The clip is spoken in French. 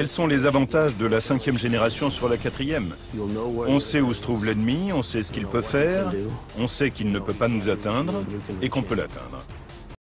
Quels sont les avantages de la 5e génération sur la 4e? On sait où se trouve l'ennemi, on sait ce qu'il peut faire, on sait qu'il ne peut pas nous atteindre et qu'on peut l'atteindre.